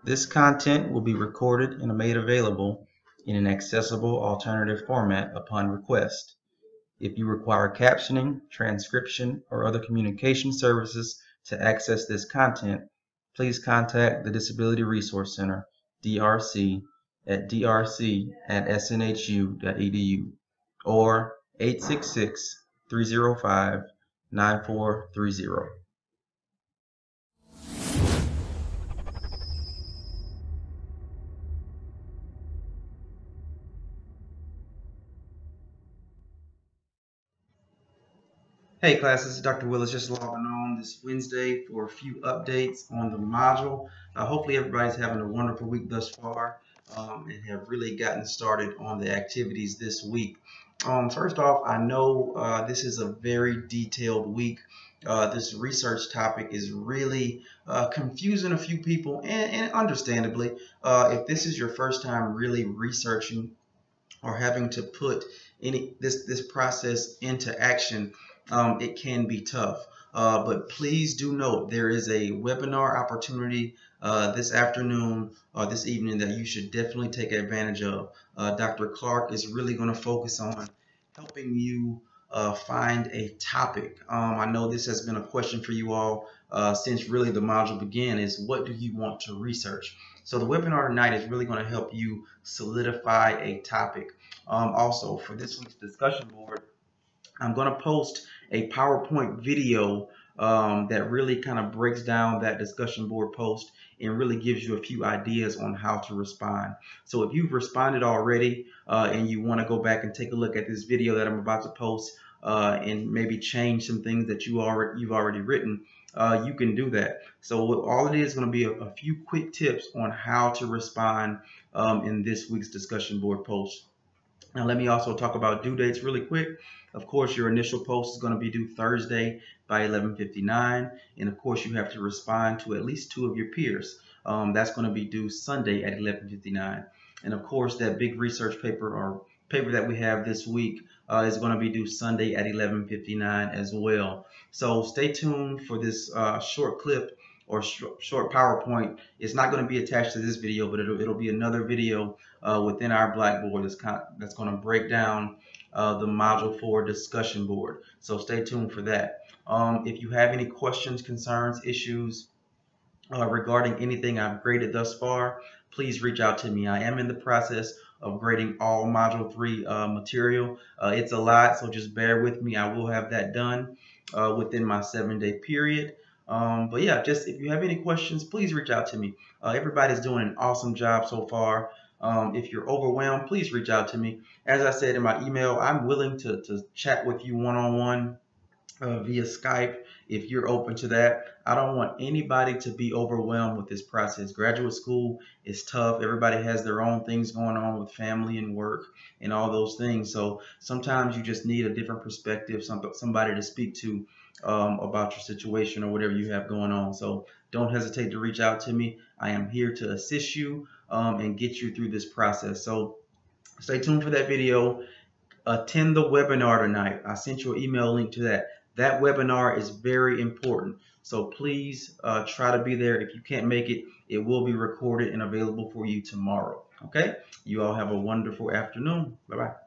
This content will be recorded and made available in an accessible alternative format upon request. If you require captioning, transcription, or other communication services to access this content, please contact the Disability Resource Center, DRC, at drc@snhu.edu or 866-305-9430. Hey class, this is Dr. Willis just logging on this Wednesday for a few updates on the module. Hopefully everybody's having a wonderful week thus far and have really gotten started on the activities this week. First off, I know this is a very detailed week. This research topic is really confusing a few people, and understandably, if this is your first time really researching or having to put this process into action, it can be tough. But please do note there is a webinar opportunity this afternoon or this evening that you should definitely take advantage of. Dr. Clark is really going to focus on helping you find a topic. I know this has been a question for you all since really the module began, is what do you want to research? So the webinar tonight is really going to help you solidify a topic. Also, for this week's discussion board, I'm going to post a PowerPoint video that really kind of breaks down that discussion board post and really gives you a few ideas on how to respond. So if you've responded already and you want to go back and take a look at this video that I'm about to post and maybe change some things that you've already written, you can do that. So all it is going to be a few quick tips on how to respond in this week's discussion board post. Now let me also talk about due dates really quick. Of course, your initial post is going to be due Thursday by 11:59, and of course you have to respond to at least 2 of your peers. That's going to be due Sunday at 11:59, and of course that big research paper or paper that we have this week is going to be due Sunday at 11:59 as well. So stay tuned for this short clip or short PowerPoint. It's not going to be attached to this video, but it'll be another video within our Blackboard that's going to break down the Module 4 discussion board. So stay tuned for that. If you have any questions, concerns, issues regarding anything I've graded thus far, please reach out to me. I am in the process of grading all Module 3 material. It's a lot, so just bear with me. I will have that done within my 7-day period. But yeah, just if you have any questions, please reach out to me. Everybody's doing an awesome job so far. If you're overwhelmed, please reach out to me. As I said in my email, I'm willing to chat with you one-on-one via Skype if you're open to that. I don't want anybody to be overwhelmed with this process. Graduate school is tough. Everybody has their own things going on with family and work and all those things. So sometimes you just need a different perspective, somebody to speak to about your situation or whatever you have going on. So don't hesitate to reach out to me. I am here to assist you and get you through this process. So stay tuned for that video. Attend the webinar tonight. I sent you an email link to that. That webinar is very important. So please try to be there. If you can't make it, it will be recorded and available for you tomorrow. Okay? You all have a wonderful afternoon. Bye-bye.